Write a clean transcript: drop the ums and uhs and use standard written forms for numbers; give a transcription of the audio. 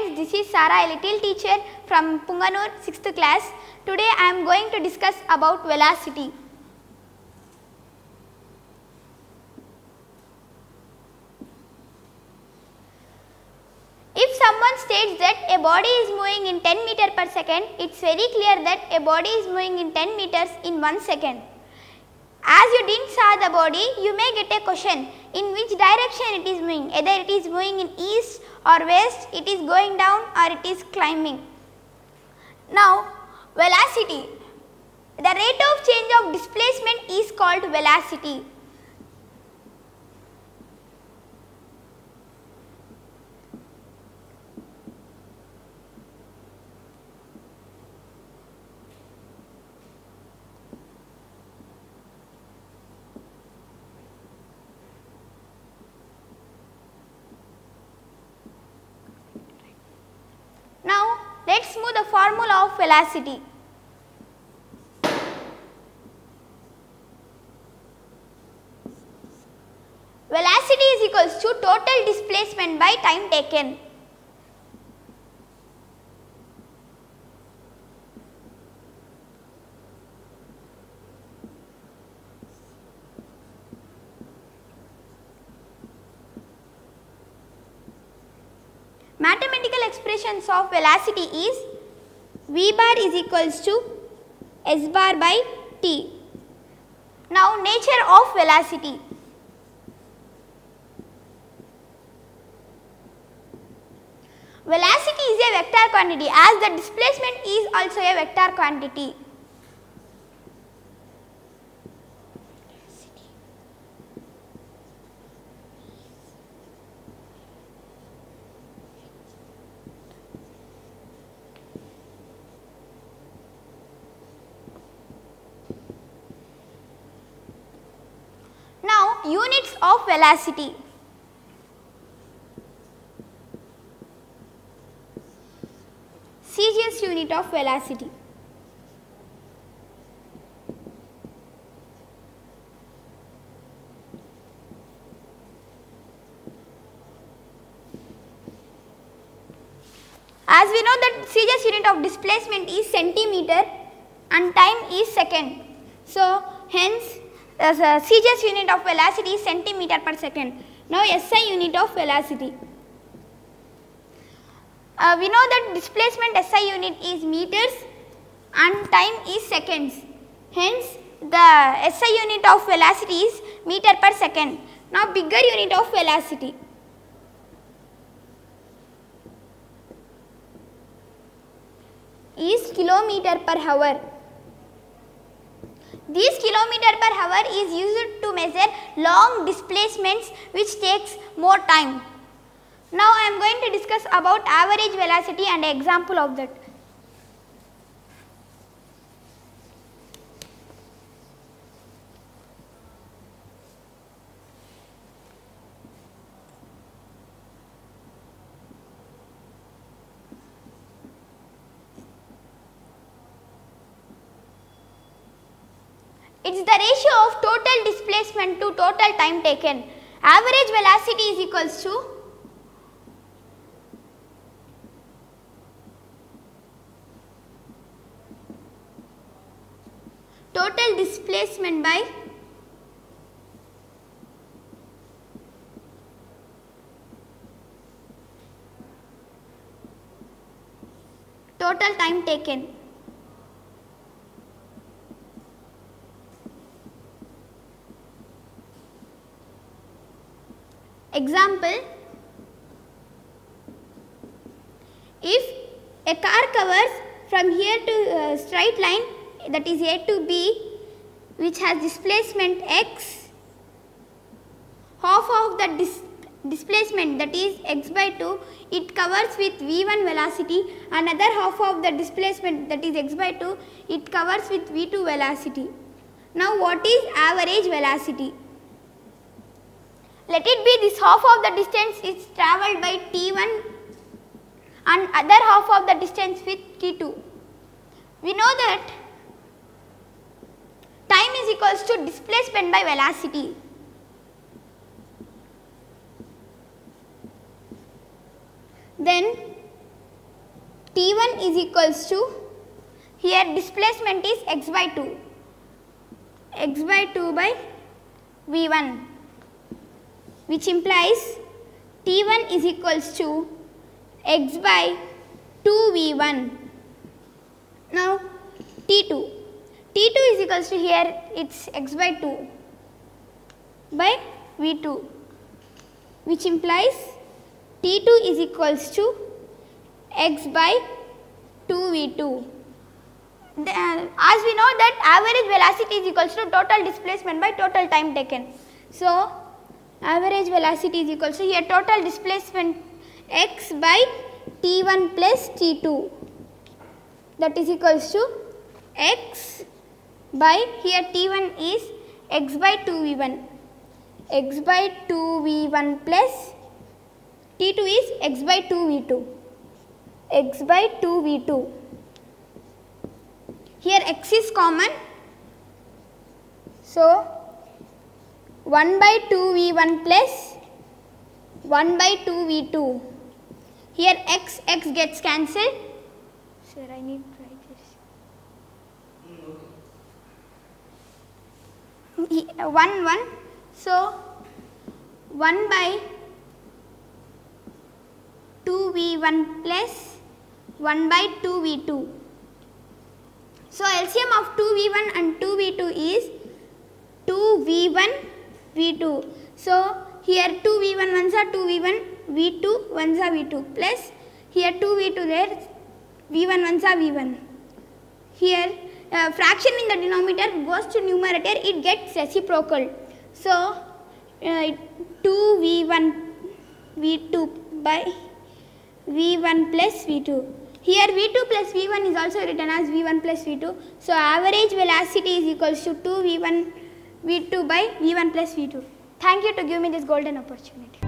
friends, this is Sara, a little teacher from Punganur 6th class. Today I am going to discuss about velocity. If someone states that a body is moving in 10 meters per second, it is very clear that a body is moving in 10 meters in 1 second. As you didn't saw the body, you may get a question in which direction it is moving, either it is moving in east or west, it is going down or it is climbing. Now, velocity, the rate of change of displacement is called velocity. Now, let us move the formula of velocity. Velocity is equals to total displacement by time taken. Mathematical expressions of velocity is v bar is equals to s bar by t. Now, nature of velocity. Velocity is a vector quantity as the displacement is also a vector quantity. Now, units of velocity. Celsius unit of velocity. As we know that Celsius unit of displacement is centimeter and time is second. So, hence the Celsius unit of velocity is centimeter per second. Now, SI unit of velocity. We know that displacement SI unit is meters and time is seconds. Hence, the SI unit of velocity is meter per second. Now, bigger unit of velocity. Is kilometer per hour. This kilometer per hour is used to measure long displacements which takes more time. Now, I am going to discuss about average velocity and example of that. It is the ratio of total displacement to total time taken. Average velocity is equals to total displacement by total time taken. Example, if a car covers from here to straight line, that is A to B, which has displacement x, half of the displacement, that is x by 2, it covers with v1 velocity, another half of the displacement, that is x by 2, it covers with v2 velocity. Now, what is average velocity? Let it be this half of the distance is travelled by t1 and other half of the distance with t2. We know that time is equals to displacement by velocity. Then T1 is equals to, here displacement is x by 2, x by 2 by V1, which implies T1 is equals to x by 2 V1. Now T2 is equals to, here it's x by 2 by V2, which implies T2 is equals to x by 2 V2. As we know that average velocity is equals to total displacement by total time taken. So average velocity is equals to, here total displacement x by T1 plus T2, that is equals to x by, here T1 is x by 2 V1, x by 2 V1 plus T2 is x by 2 V2, x by 2 V2. Here x is common, so 1 by 2 V1 plus 1 by 2 V2. Here x gets cancelled. Sir, I need to write this. 1. So 1 by 2 V1 plus 1 by 2 V2. So LCM of 2 V1 and 2 V2 is 2 V1 V2. So here 2 V1 ones are 2 V1, V2 ones are V2, plus here 2 V2 there, V1 ones are V1. Here fraction in the denominator goes to numerator, it gets reciprocal. So 2 V1 V2 by V1 plus V2. Here V2 plus V1 is also written as V1 plus V2. So average velocity is equals to 2 V1 V2 by V1 plus V2. Thank you to give me this golden opportunity.